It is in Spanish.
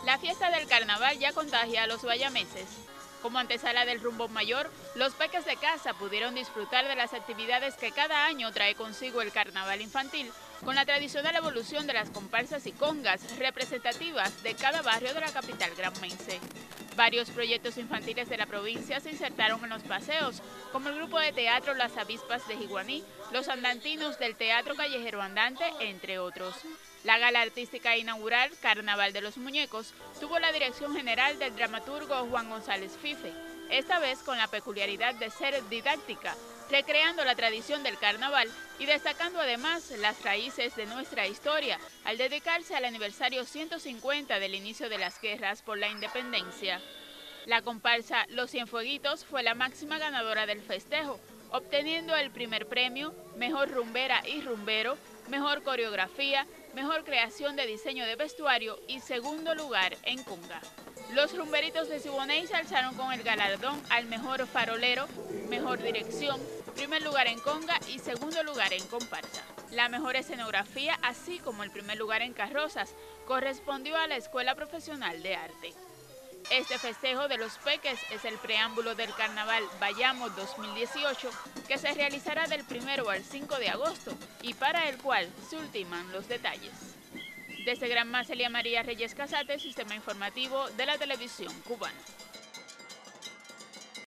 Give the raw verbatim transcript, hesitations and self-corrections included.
La fiesta del carnaval ya contagia a los guayameses. Como antesala del rumbo mayor, los peques de casa pudieron disfrutar de las actividades que cada año trae consigo el carnaval infantil, con la tradicional evolución de las comparsas y congas representativas de cada barrio de la capital granmense. Varios proyectos infantiles de la provincia se insertaron en los paseos, como el grupo de teatro Las Avispas de Jiguaní, los andantinos del Teatro Callejero Andante, entre otros. La gala artística inaugural, Carnaval de los Muñecos, tuvo la dirección general del dramaturgo Juan González Fife, esta vez con la peculiaridad de ser didáctica, recreando la tradición del carnaval y destacando además las raíces de nuestra historia, al dedicarse al aniversario ciento cincuenta del inicio de las guerras por la independencia. La comparsa Los Cienfueguitos fue la máxima ganadora del festejo, obteniendo el primer premio, Mejor Rumbera y Rumbero, Mejor Coreografía, Mejor Creación de Diseño de Vestuario y segundo lugar en conga. Los rumberitos de Siboney se alzaron con el galardón al Mejor Farolero, Mejor Dirección, primer lugar en conga y segundo lugar en comparsa. La mejor escenografía, así como el primer lugar en carrozas, correspondió a la Escuela Profesional de Arte. Este festejo de los peques es el preámbulo del Carnaval Bayamo dos mil dieciocho, que se realizará del primero al cinco de agosto y para el cual se ultiman los detalles. Desde Granma, Celia María Reyes Casate, Sistema Informativo de la Televisión Cubana.